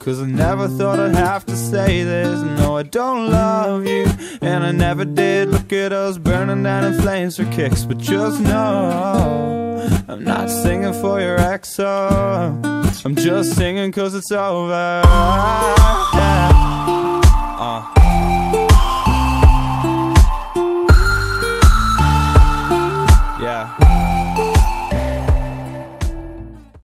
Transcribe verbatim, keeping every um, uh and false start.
Cause I never thought I'd have to say this. No, I don't love you, and I never did. Look at us burning down in flames for kicks. But just know I'm not singing for your ex, oh. I'm just singing cause it's over.